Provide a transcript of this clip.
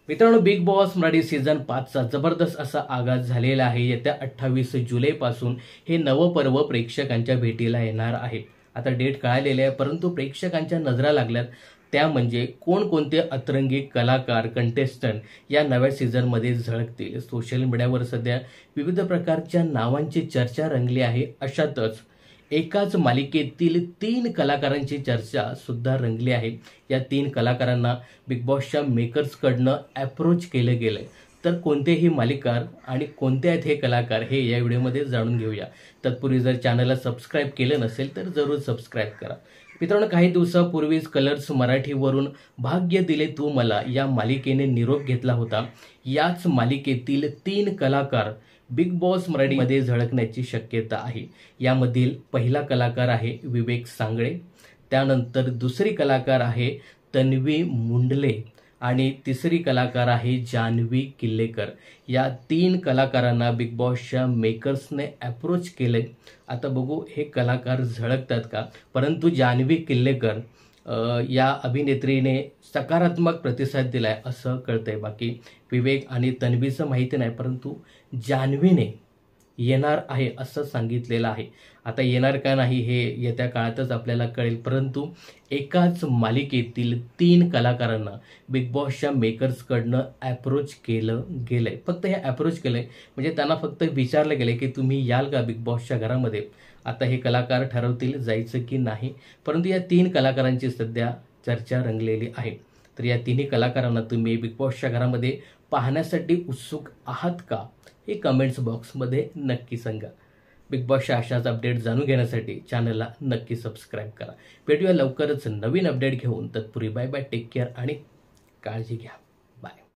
मित्रांनो, Bigg Boss Marathi season 5चा जबरदस्त असा आगाज झालेला आहे। येत्या 28 जुलैपासून हे नवं पर्व प्रेक्षकांच्या भेटीला येणार आहे। आता डेट कळालेली आहे, परंतु प्रेक्षकांच्या नजरा लागल्यात त्या म्हणजे कोणकोणते अतरंगी कलाकार कंटेस्टंट या नव्या सीझनमध्ये झळकतील। सोशल मीडियावर सध्या विविध प्रकारच्या नावांची चर्चा रंगली आहे। अशातच एकाच मालिकेतील 3 कलाकारांची चर्चा सुद्धा रंगली आहे। या 3 कलाकारांना बिग बॉसच्या मेकर्सकडनं अप्रोच केलं गेलंय। तर कोणते हे मालिककार आणि कोणते आहेत हे कलाकार हे या व्हिडिओमध्ये जाणून घेऊया। तत्पूर्वी जर चॅनलला सबस्क्राईब केलं नसेल तर जरूर सबस्क्राईब करा। मित्रांनो, काही दिवसापूर्वीच कलर्स मराठीवरून भाग्य दिले तू मला या मालिकेने निरोप घेतला होता। याच मालिकेतील 3 कलाकार बिग बॉस मराठीमध्ये झळकण्याची शक्यता आहे। यामधील पहिला कलाकार आहे विवेक सांगळे, त्यानंतर दुसरी कलाकार आहे तन्वी मुंडले आणि तिसरी कलाकार आहे जान्हवी किल्लेकर। या 3 कलाकारांना बिग बॉसच्या मेकर्सने अप्रोच केले। आता बघू हे कलाकार झळकतात का, परंतु जान्हवी किल्लेकर या अभिनेत्रीने सकारात्मक प्रतिसाद दिलाय असं कळतंय। बाकी विवेक आणि तन्वीचं माहिती नाही, परंतु जान्हवीने येणार आहे असं सांगितलेलं आहे। आता येणार का नाही हे येत्या काळातच आपल्याला कळेल, परंतु एकाच मालिकेतील 3 कलाकारांना बिग बॉसच्या मेकर्सकडनं अप्रोच केलं गेलंय। फक्त हे अप्रोच केलंय म्हणजे त्यांना फक्त विचारलं गेलंय की तुम्ही याल का बिग बॉसच्या घरामध्ये। आता हे कलाकार ठरवतील जायचं की नाही, परंतु या 3 कलाकारांची सध्या चर्चा रंगलेली आहे। तर या 3 कलाकारांना तुम्ही बिग बॉसच्या घरामध्ये पाहण्यासाठी उत्सुक आहात का हे कमेंट्स बॉक्समध्ये नक्की सांगा। बिग बॉसच्या अशाच अपडेट जाणून घेण्यासाठी चॅनलला नक्की सबस्क्राईब करा। भेटूया लवकरच नवीन अपडेट घेऊन। तत्पूर्वी बाय बाय, टेक केअर आणि काळजी घ्या। बाय।